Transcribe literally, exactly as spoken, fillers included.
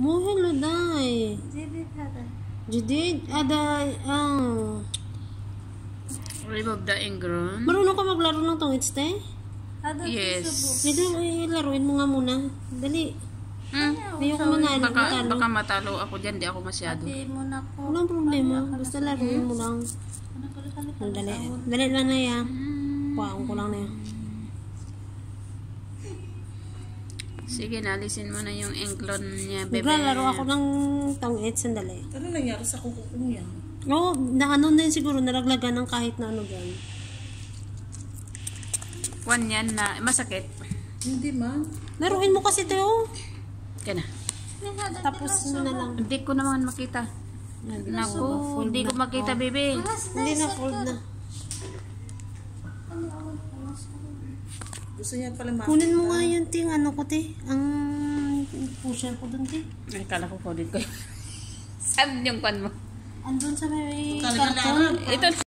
Mo hello day. Judith hada. Judith ada ang Remove the ingrown. marunong ka maglaro ng tongits te? Hada Yes. Dito ilaruin mo nga muna. Dali. Hmm? Hindi ko manalo. Baka, matalo. baka matalo ako dyan, di ako masyado. Ate mo na po. Walang problema. Basta laruin mo lang. Dali. Dali lang na yan. Paong ko lang na yan. Sige, nalisin mo na yung ingrown niya, bebe. Naglalaro ako ng tongits. Sandali. Ano nangyari sa kuko niya? Oo, na ano din siguro, nalaglagan ng kahit na ano dyan. One yan na, masakit. Hindi man. Laruin mo kasi Teo. Kaya na. Tapos mo na lang. Hindi ko naman makita. Naku, hindi ko makita, bebe. Hindi na, fold na. Gusto niya pala makita. Kunin mo nga yung ting, ano ko te. Ang pusher ko dun te. Ay, kala ko kodit ko. Saan yung pan mo? Andun sa may Talaga karton. lang. Ito.